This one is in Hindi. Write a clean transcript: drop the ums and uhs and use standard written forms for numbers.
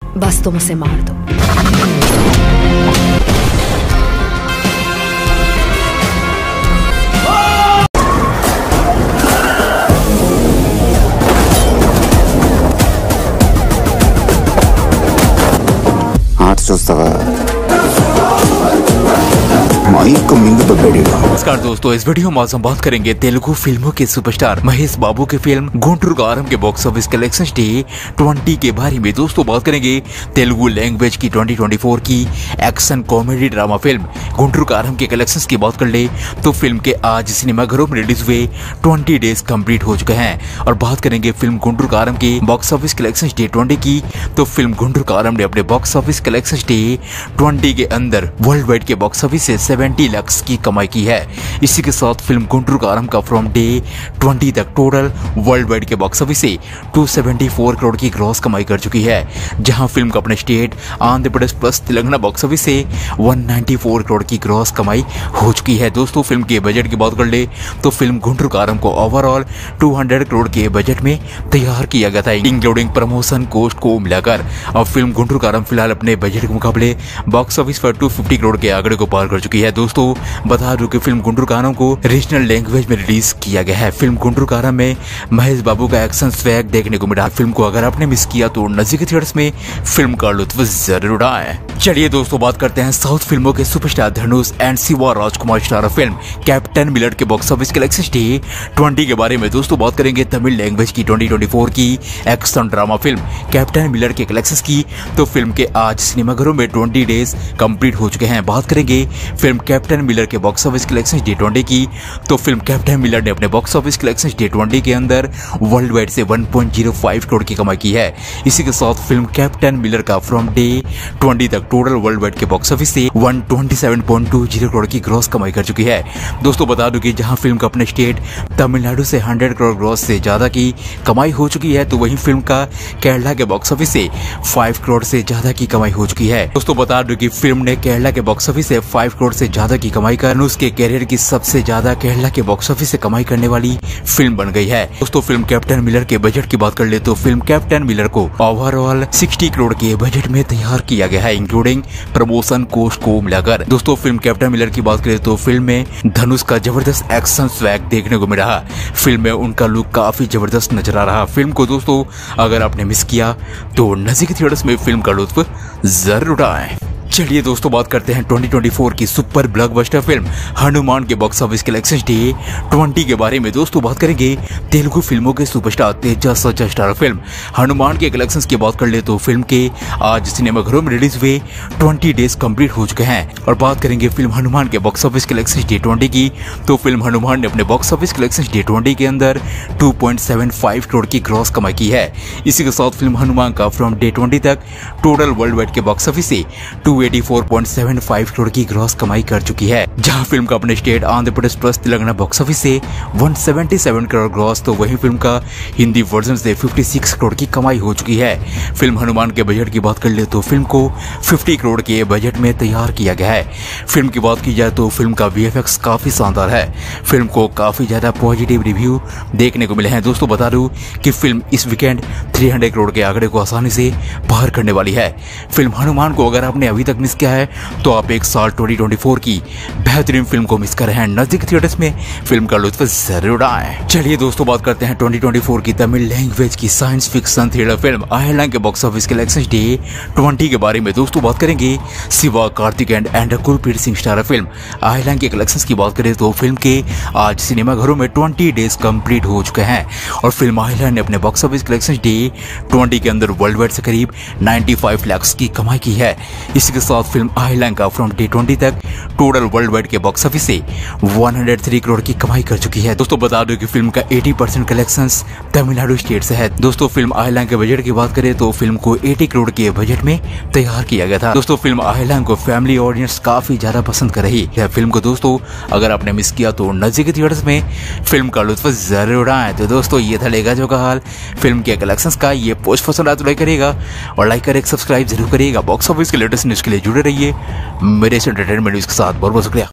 बस तुम उसे मार दो। नमस्कार दोस्तों, इस वीडियो में आज हम बात करेंगे तेलुगु फिल्मों के सुपरस्टार महेश बाबू के फिल्म गुंटूर कारम के बॉक्स ऑफिस कलेक्शन डे 20 के बारे में। दोस्तों बात करेंगे तेलुगु लैंग्वेज की 2024 की action comedy drama film Guntur Kaaram के कलेक्शंस की बात कर ले तो फिल्म के आज सिनेमाघरों में रिलीज हुए 20 डेज कंप्लीट हो चुके हैं। और बात करेंगे फिल्म गुंटूर कारम के बॉक्स ऑफिस कलेक्शन डे 20 की, तो फिल्म गुंटूर कारम ने अपने बॉक्स ऑफिस कलेक्शन डे 20 के अंदर वर्ल्ड वाइड के बॉक्स ऑफिस से 70 लाख की कमाई की है। इसी के साथ फिल्म गुंटूर कारम का फ्रॉम डे 20 तक टोटल वर्ल्ड वाइड के बॉक्स ऑफिस से 274 करोड़ की ग्रॉस कमाई कर चुकी है, जहां फिल्म का अपने state Andhra Pradesh plus Telangana box office से 194 करोड़ की ग्रॉस कमाई हो चुकी है। दोस्तों फिल्म के बजट की बात कर ले तो फिल्म गुंटूर कारम को ओवरऑल 200 करोड़ के बजट में तैयार किया गया था, इंक्लूडिंग प्रमोशन कॉस्ट को मिलाकर। अब फिल्म गुंटूर कारम फिलहाल अपने बजट के मुकाबले बॉक्स ऑफिस पर 250 करोड़ के आंकड़े को पार कर चुकी है। दोस्तों बता दूं कि फिल्म गुंटूर कारम को रीजनल लैंग्वेज में रिलीज किया गया है। फिल्म गुंटूर कारम में महेश बाबू का एक्शन स्वैग देखने को मिला। फिल्म को अगर आपने मिस किया तो नजदीकी थिएटर्स में फिल्म का लुत्फ जरूर उठाएं। चलिए दोस्तों बात करते हैं साउथ फिल्मों के superstar Dhanush and Shiva Rajkumar star film captain Miller के बॉक्स ऑफिस कलेक्शन डे 20 के बारे में। दोस्तों बात करेंगे तमिल लैंग्वेज की 2024 की action drama film captain Miller के कलेक्शंस की, तो फिल्म के आज सिनेमाघरों में 20 डेज कंप्लीट हो चुके हैं। बात करेंगे फिल्म कैप्टन मिलर के बॉक्स ऑफिस कलेक्शन डे 20 की, तो फिल्म कैप्टन मिलर ने अपने बॉक्स ऑफिस कलेक्शन डे 20 के अंदर वर्ल्ड वाइड से 1.05 करोड़ की कमाई की है। इसी के साथ फिल्म कैप्टन मिलर का फ्रॉम डे 20 तक टोटल वर्ल्ड वाइड के बॉक्स ऑफिस से 127.20 करोड़ की ग्रॉस कमाई कर चुकी है। दोस्तों बता दूं कि जहां फिल्म का अपने स्टेट तमिलनाडु से 100 करोड़ ग्रॉस से ज्यादा की कमाई हो चुकी है, तो वहीं फिल्म का केरला के बॉक्स ऑफिस से 5 करोड़ से ज्यादा की कमाई हो चुकी है। दोस्तों बता दूं कि फिल्म ने केरला के बॉक्स ऑफिस से 5 करोड़ से ज्यादा की कमाई कर उसके कैरियर की सबसे ज्यादा केरला के बॉक्स ऑफिस से कमाई करने वाली फिल्म बन गई है। दोस्तों फिल्म कैप्टन मिलर के बजट की बात कर ले तो फिल्म कैप्टन मिलर को ओवरऑल 60 करोड़ के बजट में तैयार किया गया है, इंक्लूडिंग प्रमोशन कॉस्ट को मिलाकर। दोस्तों फिल्म कैप्टन मिलर की बात करें तो फिल्म में धनुष का जबरदस्त एक्शन स्वैग देखने को मिल रहा। फिल्म में उनका लुक काफी जबरदस्त नजर आ रहा। फिल्म को दोस्तों अगर आपने मिस किया तो नजदीकी थिएटर्स में फिल्म का लुत्फ जरूर उठाएं। चलिए दोस्तों बात करते हैं 2024 की सुपर ब्लॉकबस्टर फिल्म हनुमान के बॉक्स ऑफिस कलेक्शन डे 20 के बारे में। दोस्तों बात करेंगे तेलुगु फिल्मों के superstar Teja Sarja star film Hanuman के कलेक्शंस की बात कर ले तो फिल्म के आज सिनेमाघरों में रिलीज हुए 20 डेज कंप्लीट हो चुके हैं। और बात करेंगे फिल्म हनुमान के बॉक्स ऑफिस कलेक्शन डे 20 की, तो फिल्म हनुमान ने अपने बॉक्स ऑफिस कलेक्शन डे 20 के अंदर 2.75 करोड़ की ग्रॉस कमाई की है। इसी के साथ फिल्म हनुमान का फ्रॉम डे 20 तक टोटल वर्ल्ड वाइड के बॉक्स ऑफिस से 284.75 करोड़ की ग्रॉस कमाई कर चुकी है, जहां फिल्म का अपने state Andhra Pradesh plus Telangana box office से 177 करोड़ ग्रॉस, तो वहीं फिल्म का हिंदी वर्जन से 56 करोड़ की कमाई हो चुकी है। फिल्म हनुमान के बजट की बात कर ले तो फिल्म को 50 करोड़ के बजट में तैयार किया गया है। फिल्म की बात की जाए तो फिल्म का VFX काफी शानदार है। फिल्म को काफी ज्यादा पॉजिटिव रिव्यू देखने को मिले हैं। दोस्तों बता दूं कि फिल्म इस वीकेंड 300 करोड़ के आंकड़े को आसानी से पार करने वाली है। फिल्म हनुमान को अगर आपने अभी तक मिस किया है तो आप एक साल 2024 की बेहतरीन फिल्म को मिस कर रहे हैं। नजदीक थिएटर्स में फिल्म का लुत्फ जरूर उठाएं। चलिए दोस्तों बात करते हैं 2024 की तमिल लैंग्वेज की science fiction thriller film Ayalaan के बॉक्स ऑफिस कलेक्शन डे 20 के बारे में। दोस्तों बात करेंगे Shiva Karthik and Kulpreet Singh star film Ayalaan के कलेक्शंस की बात करें तो फिल्म के आज सिनेमाघरों में 20 डेज कंप्लीट हो चुके हैं। और फिल्म आयरलैंड ने अपने बॉक्स ऑफिस कलेक्शन डे 20 के अंदर वर्ल्ड वाइड से करीब 95 लाख की कमाई की है। इसी के साथ फिल्म आयरलैंड का फ्रॉम डे 20 तक टोटल वर्ल्ड वाइड के बॉक्स ऑफिस से 103 करोड़ की कमाई कर चुकी है। दोस्तों बता दो कि फिल्म का 80% कलेक्शंस तमिलनाडु स्टेट से है। दोस्तों फिल्म आयरलैंड के बजट की बात करें तो फिल्म को 80 करोड़ के बजट में तैयार किया गया था। दोस्तों फिल्म आयरलैंड को फैमिली ऑडियंस काफी ज्यादा पसंद कर रही है। फिल्म को दोस्तों अगर आपने मिस किया तो नजदीकी थिएटर्स में फिल्म का लुत्फ जरूर उठाएं। तो दोस्तों ये था लेगा जो का हाल फिल्म के कलेक्शंस का। ये पोस्ट पसंद आया तो लाइक करिएगा और लाइक कर सब्सक्राइब जरूर करिएगा। बॉक्स ऑफिस के लेटेस्ट न्यूज के लिए जुड़े रहिए मेरे एंटरटेनमेंट न्यूज के साथ। बहुत बहुत शुक्रिया।